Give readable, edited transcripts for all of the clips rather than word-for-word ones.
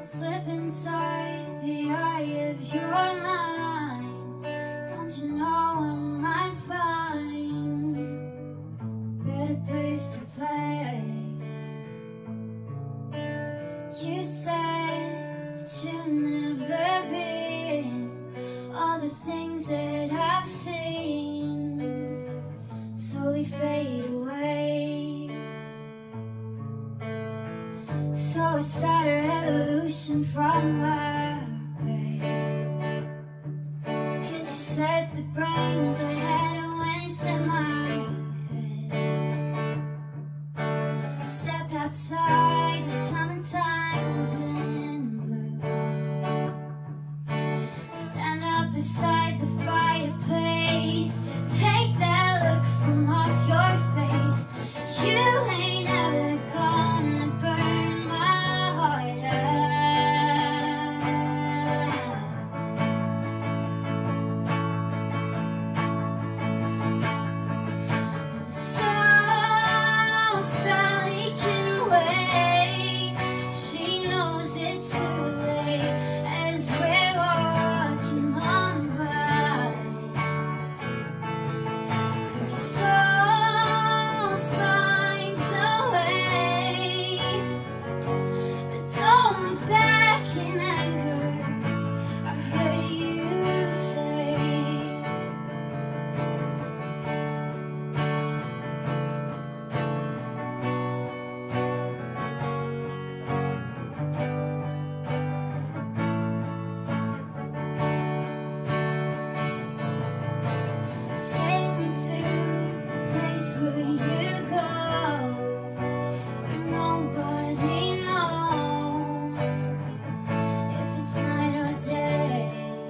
Slip inside the eye of your mind. Don't you know I might find a better place to play? You said that you've never been. All the things that I've seen slowly fade away. So I started a revolution from my grave. 'Cause you said the brains I had went to my head. Step outside, the summertime is in blue. Stand up beside the fireplace. Take that look from off your face. You ain't ever gonna burn my heart out. So Sally can wait. She knows it's too late as we're walking on by. Her soul signs away. But don't look back in anger, I heard you say. Take me to a place where you go, where nobody knows if it's night or day.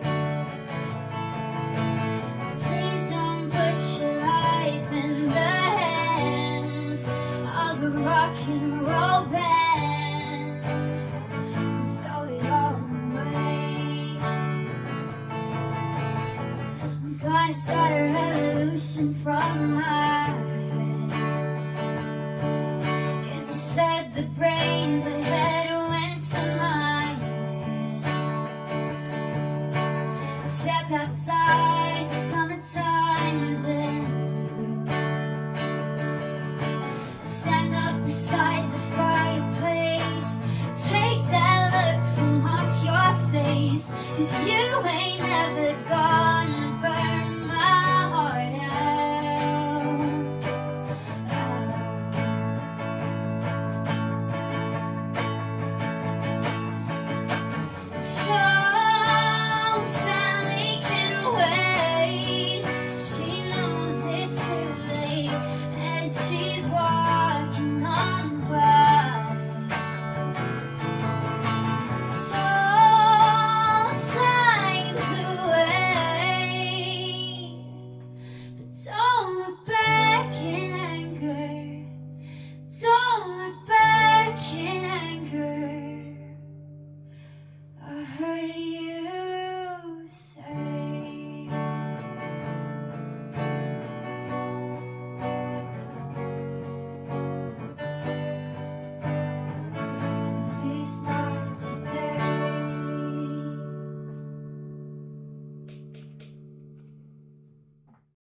Please don't put your life in the hands of a rock and roll band. Throw it all away. I'm gonna start a revolution from my head. 'Cause you said the brains I had went to my head. Step outside, the summertime is in blue. Stand up beside the fireplace. Take that look from off your face. 'Cause you ain't never gonna burn